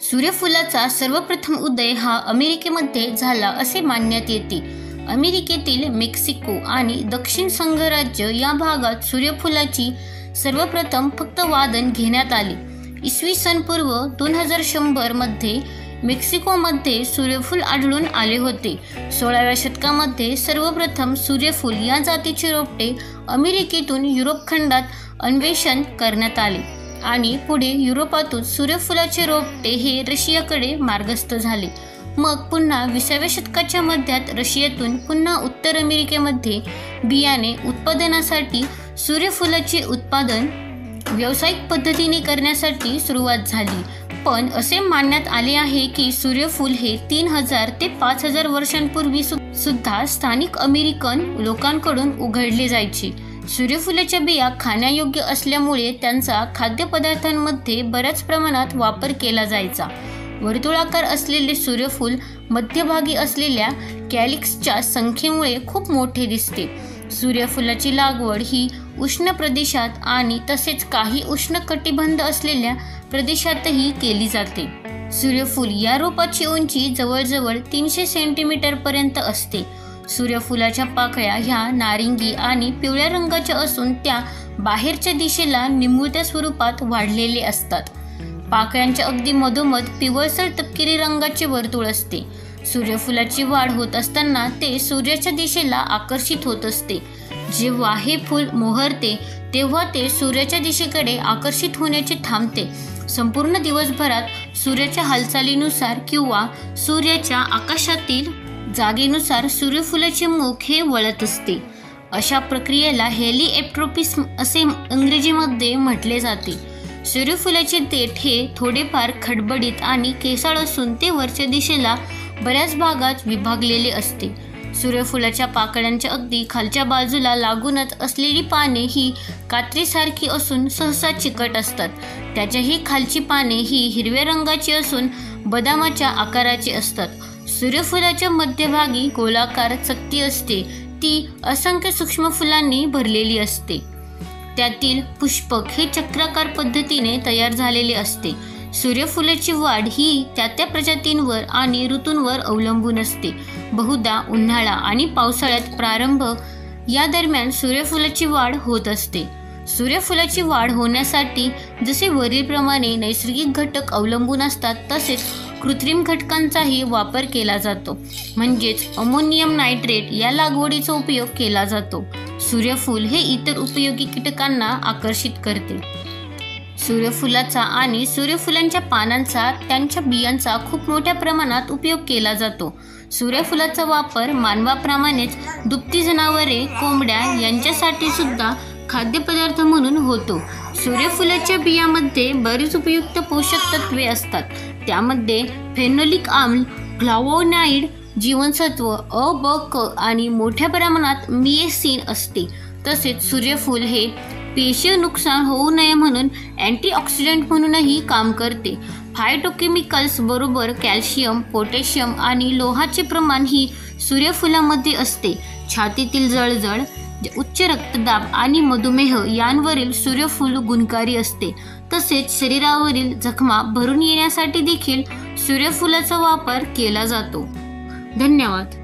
सूर्यफुलाचा सर्वप्रथम उदय हा अमेरिकेमध्ये झाला असे मानण्यात येते. अमेरिकेतील मेक्सिको आणि दक्षिण संघराज्य या भागात सूर्यफुलाची सर्वप्रथम फक्त वादन घेण्यात आले. इसवी सन पूर्व 2100 मध्ये मेक्सिकोमध्ये सूर्यफूल आढळून आले होते. 16व्या शतकामध्ये सर्वप्रथम सूर्यफूल या जातीचे रोपटे अमेरिकेतून युरोप खंडात अन्वेषण करण्यात आले आणि पुढे युरोपातून सूर्यफुलाचे रोपटे हे रशियाकडे मार्गस्थ झाले. मग पुन्हा 20व्या शतकाच्या मध्यात रशियातून पुन्हा उत्तर अमेरिकेमध्ये बियाणे उत्पादनासाठी सूर्यफुलाचे उत्पादन व्यावसायिक पद्धतीने करण्यासाठी सुरुवात झाली. पण असे मानण्यात आले आहे की सूर्यफूल हे 3000 ते 5000 वर्षांपूर्वी सुद्धा स्थानिक अमेरिकन लोकांकडून उघडले जायचे. सूर्यफुलाच्या बिया खाण्यायोग्य असल्यामुळे त्यांचा खाद्यपदार्थांमध्ये बऱ्याच प्रमाणात वापर केला जायचा. वर्तुळाकार असलेले सूर्यफूल मध्यभागी असलेल्या कॅलिक्सच्या संख्येमुळे खूप मोठे दिसते. सूर्यफुलाची लागवड ही उष्ण प्रदेशात आणि तसेच काही उष्ण कटिबंध असलेल्या प्रदेशातही केली जाते. सूर्यफूल या रोपाची उंची जवळजवळ 300 सेंटीमीटर पर्यंत असते. सूर्यफुलाच्या पाकळ्या ह्या नारिंगी आणि पिवळ्या रंगाच्या असून त्या बाहेरच्या दिशेला निमुळत्या स्वरूपात वाढलेले असतात. पाकळ्यांच्या अगदी मधोमध पिवळसर तपकिरी रंगाचे वर्तुळ असते. सूर्यफुलाची वाढ होत असताना ते सूर्याच्या दिशेला आकर्षित होत असते. जेव्हा हे फूल मोहरते तेव्हा ते सूर्याच्या दिशेकडे आकर्षित होण्याचे थांबते. संपूर्ण दिवसभरात सूर्याच्या हालचालीनुसार किंवा सूर्याच्या आकाशातील जागेनुसार सूर्यफुलाचे मुख हे वळत असते. अशा प्रक्रियेला हेलिओट्रोपिसम असे इंग्रजीमध्ये म्हटले जाते. सूर्यफुलाचे देठ हे थोडेफार खडबडीत आणि केसाळ असून ते वरच्या दिशेला बऱ्याच भागात विभागलेले असते. सूर्यफुलाच्या पाकळ्यांच्या अगदी खालच्या बाजूला लागूनच असलेली पाने ही कात्रीसारखी असून सहसा चिकट असतात. त्याच्याही खालची पाने ही हिरव्या रंगाची असून बदामाच्या आकाराची असतात. सूर्यफुलाच्या मध्यभागी गोलाकार चकती असते. ती असंख्य सूक्ष्म फुलांनी भरलेली असते. त्यातील पुष्पक हे चक्राकार पद्धतीने तयार झालेले असते. सूर्यफुलाची वाढ ही त्या प्रजातींवर आणि ऋतूंवर अवलंबून असते. बहुधा उन्हाळा आणि पावसाळ्यात प्रारंभ या दरम्यान सूर्यफुलाची वाढ होत असते. सूर्यफुलाची वाढ होण्यासाठी जसे वरीलप्रमाणे नैसर्गिक घटक अवलंबून असतात तसेच कृत्रिम घटकांचाही वापर केला जातो. म्हणजेच अमोनियम नायट्रेट या लागवडीचा उपयोग केला जातो. सूर्यफूल हे इतर उपयोगी कीटकांना आकर्षित करते. सूर्यफुलाचा आणि सूर्यफुलांच्या पानांचा त्यांच्या बियांचा खूप मोठ्या प्रमाणात उपयोग केला जातो. सूर्यफुलाचा वापर मानवाप्रमाणेच दुभती जनावरे, कोंबड्या यांच्यासाठी सुद्धा खाद्यपदार्थ म्हणून होतो. सूर्यफुलाच्या बियामध्ये बरीच उपयुक्त पोषक तत्वे असतात. त्यामध्ये फेनोलिक आम्ल, फ्लावोनाइड, जीवनसत्व अ, ब, क आणि मोठ्या प्रमाणात मिएसिन असते. तसेच सूर्यफूल हे पेशीय नुकसान होऊ नये म्हणून अँटीऑक्सिडंट म्हणूनही काम करते. फायटोकेमिकल्स बरोबर कॅल्शियम, पोटॅशियम आणि लोहाचे प्रमाण ही सूर्यफुलामध्ये असते. छातीतील जळजळ, उच्च रक्तदाब आणि मधुमेह यांवरील सूर्यफूल गुणकारी असते. तसेच शरीरावरील जखमा भरून येण्यासाठी देखील सूर्यफुलाचा वापर केला जातो. धन्यवाद.